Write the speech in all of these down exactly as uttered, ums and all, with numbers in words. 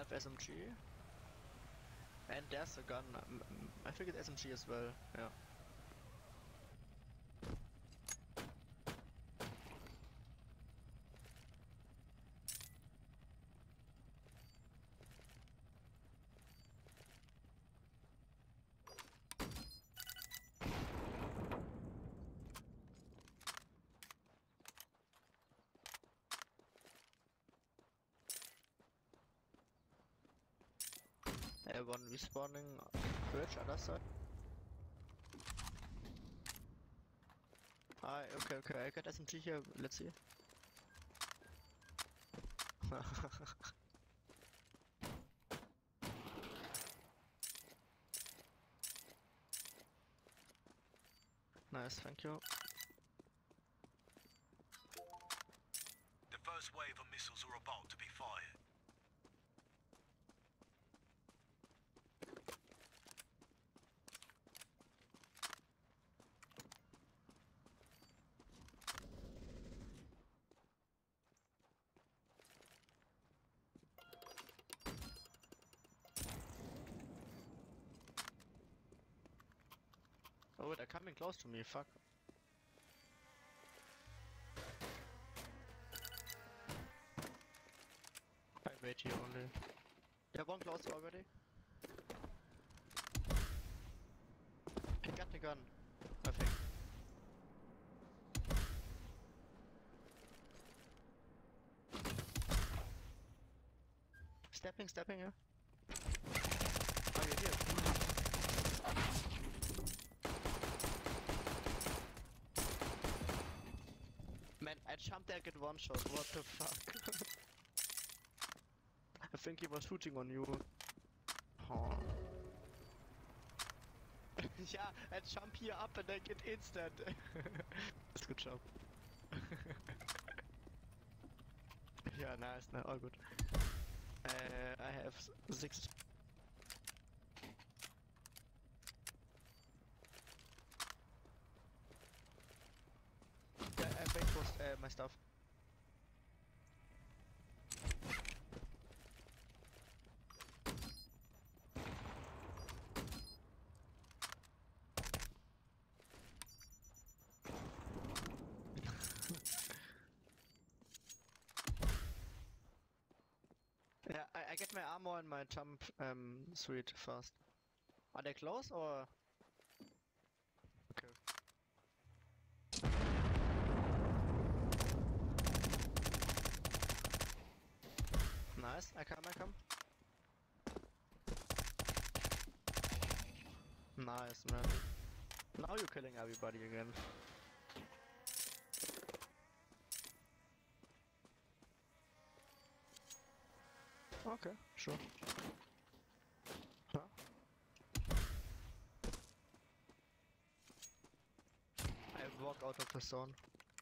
have S M G. And there's a gun. Um, I think it's S M G as well, yeah. Uh, one respawning bridge, other side. Ah, okay, okay, I got S M G here, let's see. Nice, thank you. The first wave of missiles are about to be fired. Oh, they're coming close to me, fuck. I wait here only. They have one close already. He got the gun, I think. Stepping, stepping, yeah. Oh, you're here. Man, I jumped there, get one shot, what the fuck? I think he was shooting on you. Oh. Yeah, I jump here up and I get instant. That's good job. Yeah, nice, no, all good. Uh, I have six. Yeah, I think it was uh, my stuff. Yeah, I, I get my armor and my jump um suite first. Are they close or? Okay. Nice, I come, I come. Nice, man. Now you're killing everybody again. Okay, sure. Huh? I walk out of the zone.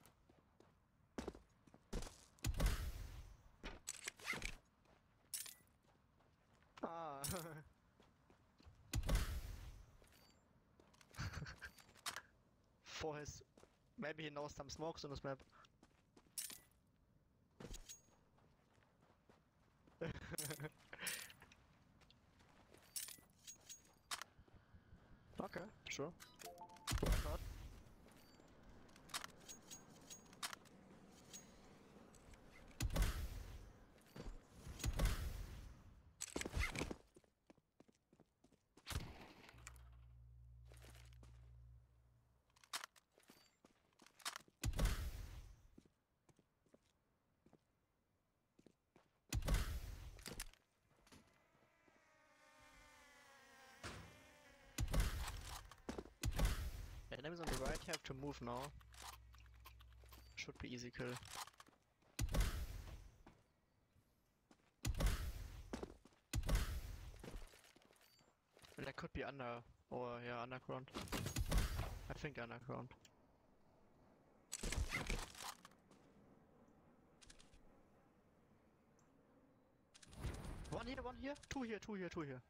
Ah. For his... Maybe he knows some smokes on this map. Okay, sure. Why not? Enemies on the right have to move now. Should be easy kill. And that could be under, or yeah, underground. I think underground. One here, one here, two here, two here, two here.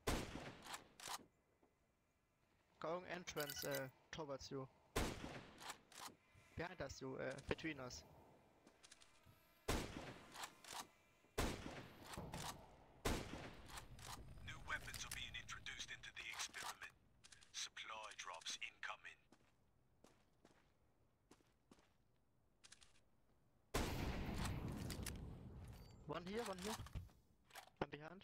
Going entrance uh, towards you. Behind us, you, uh, between us. One here, one here. One behind.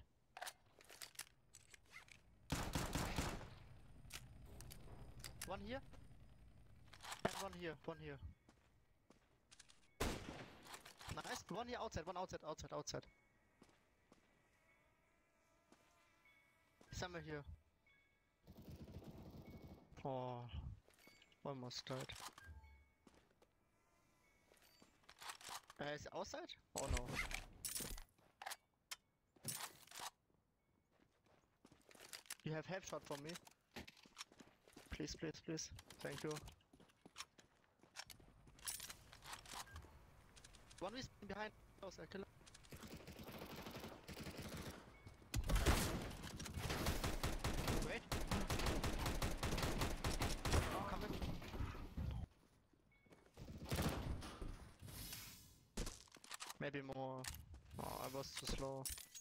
One here. And one here, one here. Nice. One here outside, one outside, outside, outside. Somewhere here. Oh, almost died. Uh, is it outside? Oh no. You have half shot for me. Please, please, please. Thank you. One is behind house, I kill him. Wait. Oh, come in. Maybe more. Oh, I was too slow.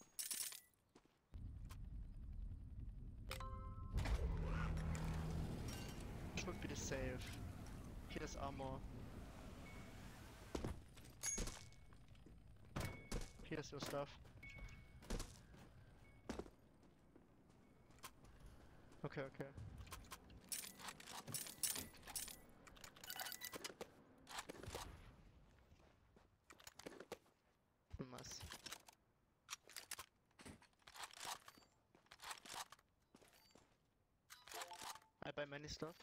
Should be safe. Here's armor. Here's your stuff. Okay, okay. Nice. I buy many stuff.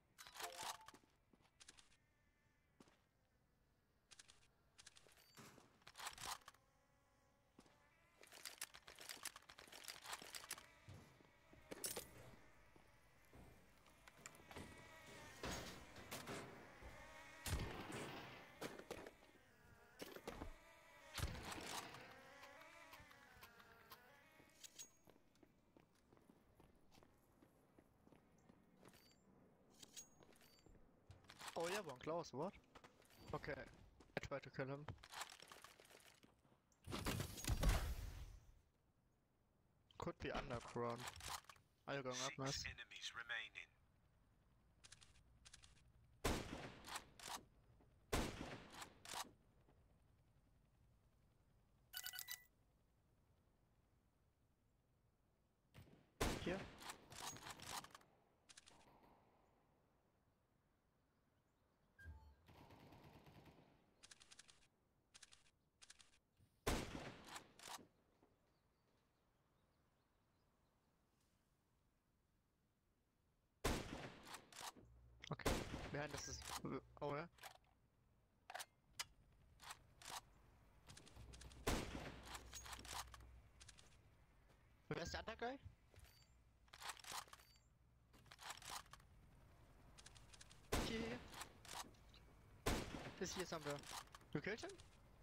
Oh yeah, one close, what? Okay, I try to kill him. Could be underground. Are you going up, Six nice? enemies remaining. Here? Okay, behind us is... Oh yeah? Where's the other guy? Here, here. He's here somewhere. You killed him?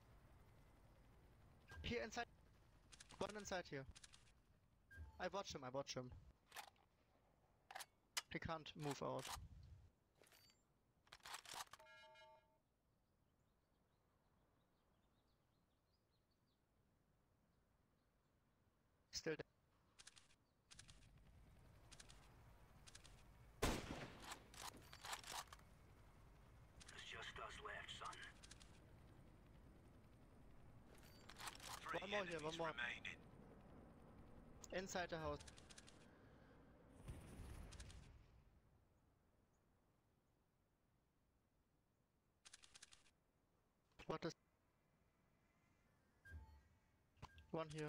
Here inside. One inside here. I watch him, I watch him. He can't move out. Still there. There's just us left, son. Three One more here, enemies one more. remaining. Inside the house. What is... One here.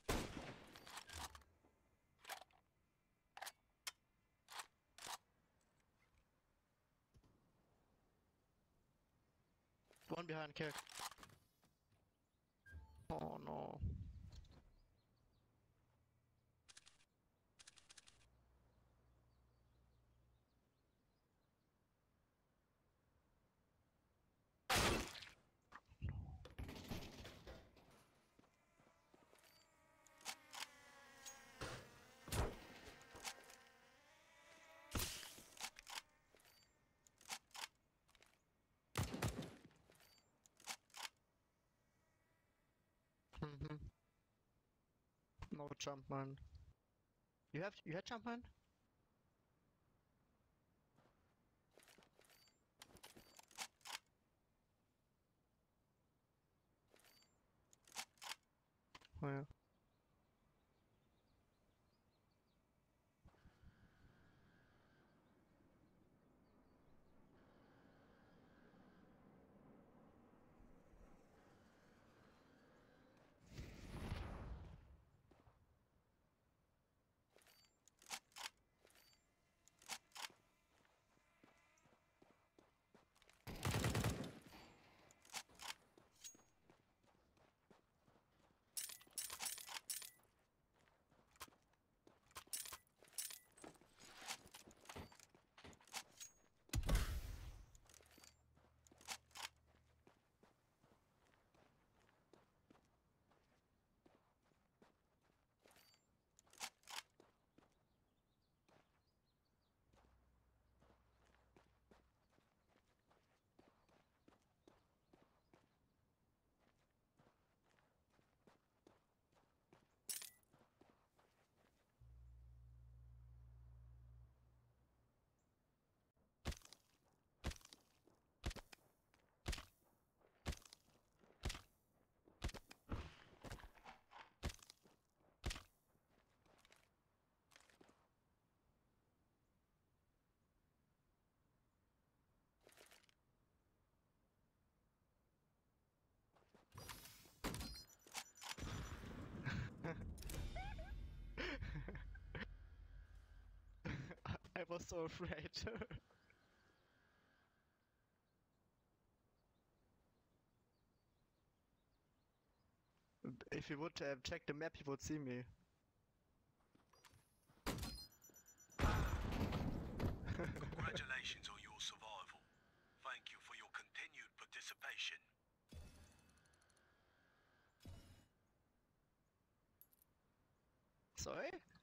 One behind kick. Oh no. Mhm. No jump man. You have you had jump man? Oh yeah. I was so afraid. If you would have checked the map, you would see me. Congratulations on your survival. Thank you for your continued participation. Sorry?